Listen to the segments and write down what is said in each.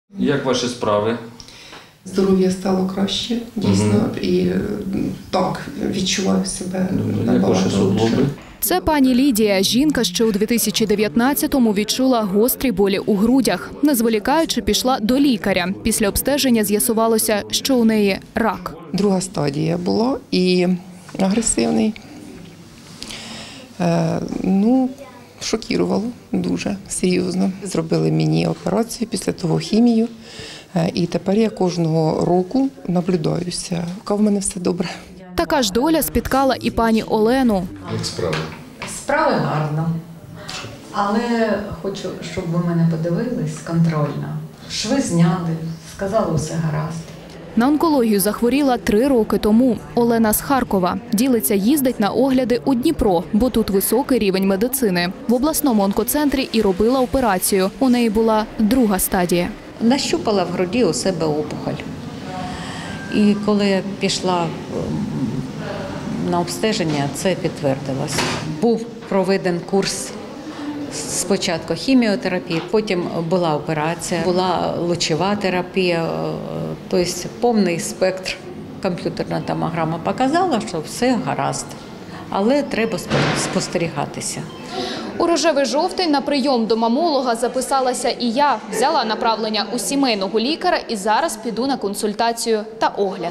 Як ваші справи? Здоров'я стало краще, дійсно, і так відчуваю себе набагато лучше. Це пані Лідія. Жінка ще у 2019-му відчула гострі болі у грудях. Не зволікаючи, пішла до лікаря. Після обстеження з'ясувалося, що у неї рак. Друга стадія була і агресивний. Шокувало дуже серйозно. Зробили мені операцію, після того хімію. І тепер я кожного року наблюдаюся. В мене все добре. Така ж доля спіткала і пані Олену. Як справи? Справи гарно. Але хочу, щоб ви мене подивились контрольно. Шви зняли, сказали, усе гаразд. На онкологію захворіла 3 роки тому. Олена з Харкова. Ділиться, їздить на огляди у Дніпро, бо тут високий рівень медицини. В обласному онкоцентрі і робила операцію. У неї була друга стадія. Нащупала в груді у себе опухоль. І коли я пішла на обстеження, це підтвердилося. Був проведений курс спочатку хіміотерапії, потім була операція, була лучова терапія, тобто повний спектр. Комп'ютерна томограма показала, що все гаразд, але треба спостерігатися. У рожевий жовтень на прийом до мамолога записалася і я. Взяла направлення у сімейного лікаря і зараз піду на консультацію та огляд.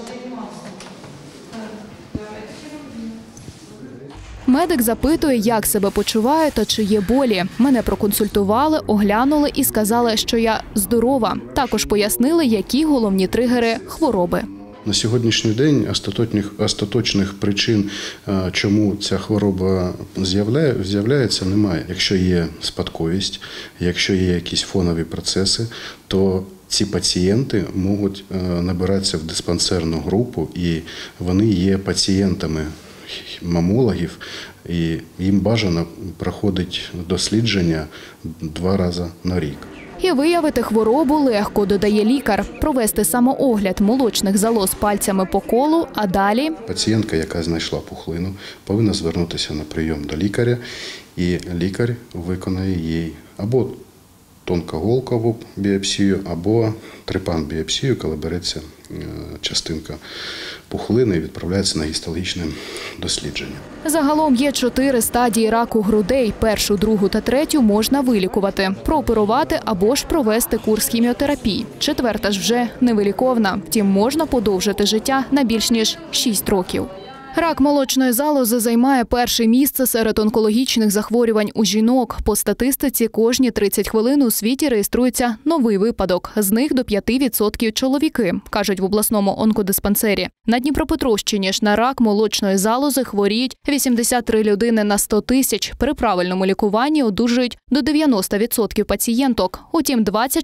Медик запитує, як себе почуваю та чи є болі. Мене проконсультували, оглянули і сказали, що я здорова. Також пояснили, які головні тригери хвороби. На сьогоднішній день остаточних причин, чому ця хвороба з'являється, немає. Якщо є спадковість, якщо є якісь фонові процеси, то ці пацієнти можуть набиратися в диспансерну групу, і вони є пацієнтами мамологів, і їм бажано проходить дослідження 2 рази на рік. І виявити хворобу легко, додає лікар. Провести самоогляд молочних залоз пальцями по колу, а далі… Пацієнтка, яка знайшла пухлину, повинна звернутися на прийом до лікаря, і лікар виконає їй або тонкоголкову біопсію, або трепан-біопсію, коли береться частинка пухлини і відправляється на гістологічне дослідження. Загалом є 4 стадії раку грудей. 1, 2 та 3 можна вилікувати, прооперувати або ж провести курс хіміотерапії. 4 ж вже невиліковна. Втім, можна подовжити життя на більш ніж 6 років. Рак молочної залози займає 1-е місце серед онкологічних захворювань у жінок. По статистиці, кожні 30 хвилин у світі реєструється новий випадок. З них до 5% – чоловіки, кажуть в обласному онкодиспансері. На Дніпропетровщині ж на рак молочної залози хворіють 83 людини на 100 тисяч. При правильному лікуванні одужують до 90% пацієнток. Утім,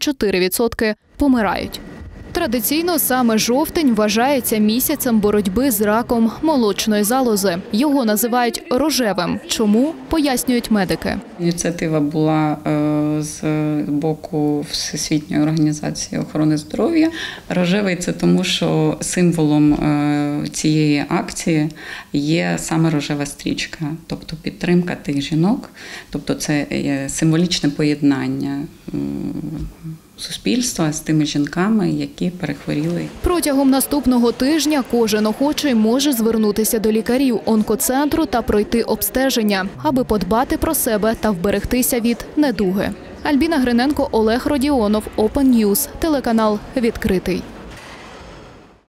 24% помирають. Традиційно саме жовтень вважається місяцем боротьби з раком молочної залози. Його називають рожевим. Чому? Пояснюють медики. Ініціатива була з боку Всесвітньої організації охорони здоров'я. Рожевий – це тому, що символом цієї акції є саме рожева стрічка, тобто підтримка тих жінок, тобто це символічне поєднання суспільства з тими жінками, які перехворіли. Протягом наступного тижня кожен охочий може звернутися до лікарів онкоцентру та пройти обстеження, аби подбати про себе та вберегтися від недуги. Альбіна Гриненко, Олег Родіонов, Open News, телеканал «Відкритий».